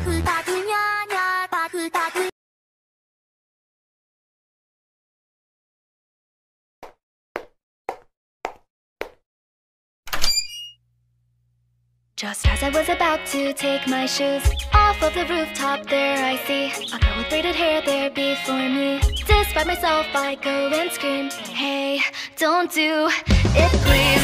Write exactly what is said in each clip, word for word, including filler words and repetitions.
Just as I was about to take my shoes off of the rooftop, there I see a girl with braided hair there before me. Despite myself, I go and scream, hey, don't do it, please.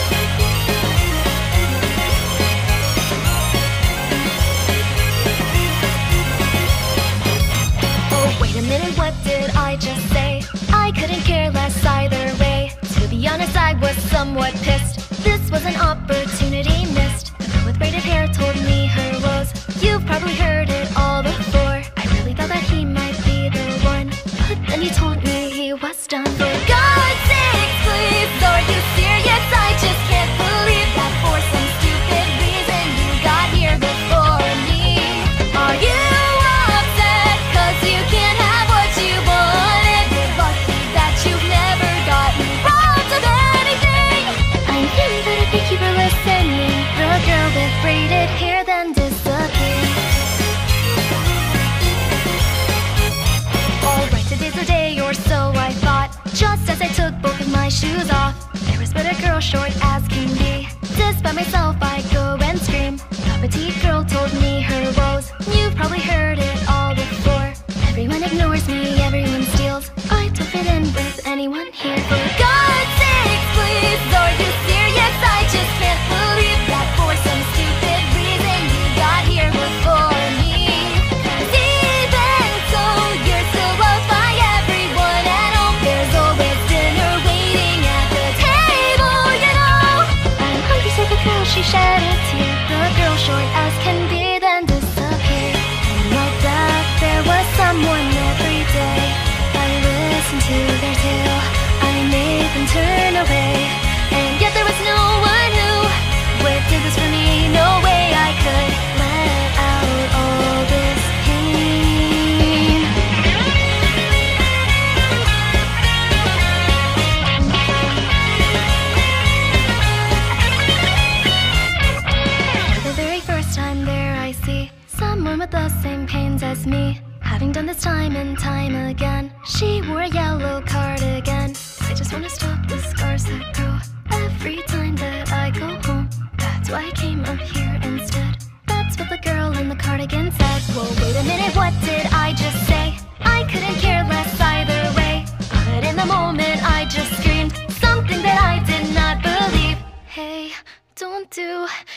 Oh, wait a minute, what did I just say? I couldn't care less either way. To be honest, I was somewhat pissed. This was an opportunity missed. With braided hair told me her woes. You've probably heard it all before. I really thought that he might be the one, but then you told me he was done. For God's sake, please, are you serious? I just can't believe that for some stupid reason you got here before me. Are you upset cause you can't have what you wanted? You're lucky that you've never gotten robbed of anything. I'm really better, thank you for listening. The girl with braided hair then disappeared. Alright, today's the day or so I thought. Just as I took both of my shoes off, there was but a girl short as can be. Despite myself I go and scream. The petite girl told me her woes. You've probably heard it all before. Everyone ignores me, everyone steals. I don't fit in with anyone here. For God's sake, please, are you serious? I just can't believe that for some stupid reason you got here before me. Cause even so, you're still loved by everyone at home. There's always dinner waiting at the table, you know. I'm hungry, so the girl, she shed a tear. The girl short as can be then disappeared. And like that, there was someone every day. I listened to their tale, I made them turn away. And yet there was no one who would do this for me. No way I could let out all this pain. For the very first time there I see someone with the same pains as me. Having done this time and time again, she wore a yellow cardigan. I just wanna stop the scars that grow every time that I go home. That's why I came up here instead. That's what the girl in the cardigan said. Whoa, wait a minute, what did I just say? I couldn't care less either way. But in the moment I just screamed something that I did not believe. Hey, don't do